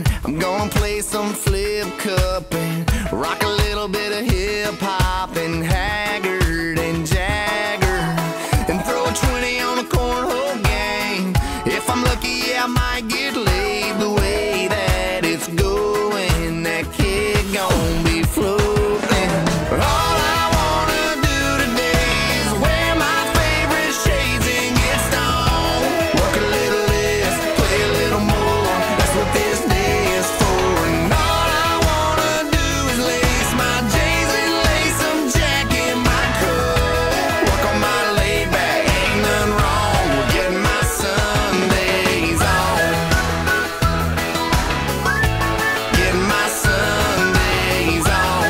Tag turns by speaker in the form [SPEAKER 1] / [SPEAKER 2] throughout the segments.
[SPEAKER 1] I'm gonna play some flip cup and rock a little bit of hip-hop and Haggard and Jagger and throw a 20 on a cornhole game. If I'm lucky, yeah, I might get laid. The way that it's going, that kid gon' be floating. But all I wanna do today is wear my favorite shades and get stoned. Work a little less, play a little more. That's what this day is for. And all I wanna do is lace my J's and lace some Jack in my cup. Work on my laid back, ain't nothing wrong with getting my Sundays on. Getting my Sundays on.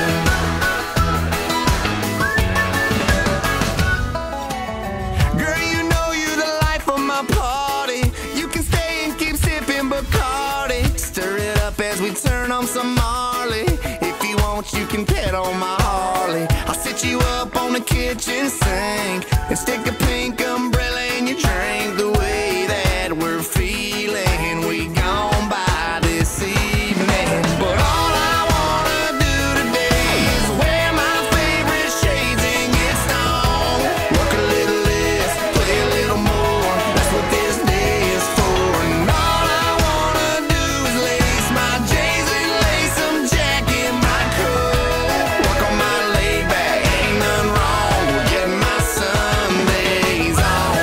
[SPEAKER 1] Girl, you know you the life of my party. You can stay and keep sipping Bacardi. Stir it up as we turn on some Marley. If you want, you can pet on my Harley. I'll sit you up on the kitchen sink and stick a pink umbrella in your drink. The way that we're feeling, we gon' buy this evening. But all I wanna do today is wear my favorite shades and get stoned. Work a little less, play a little more. That's what this day is for. And all I wanna do is lace my J's and lace some Jack in my cup. Work on my laid back, ain't nothing wrong with getting my Sundays on.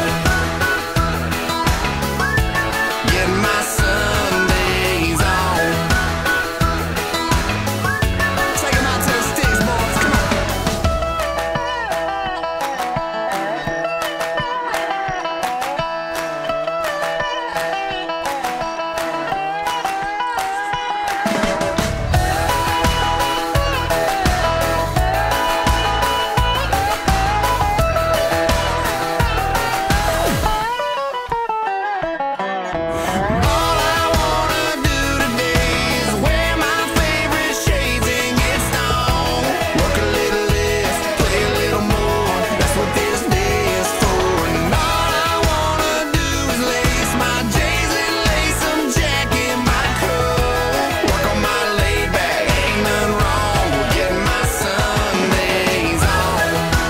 [SPEAKER 1] Getting my Sundays on. Take 'em out to the sticks, boys. Come on. All I wanna do today is wear my favorite shades and get stoned. Work a little less, play a little more. That's what this day is for. And all I wanna do is lace my J's and lace some Jack in my cup. Work on my laid back, ain't nothing wrong with getting my Sundays on.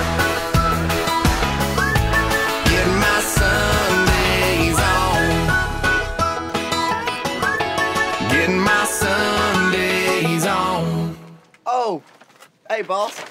[SPEAKER 1] Getting my Sundays on. Getting my Sundays on.
[SPEAKER 2] Oh, hey boss.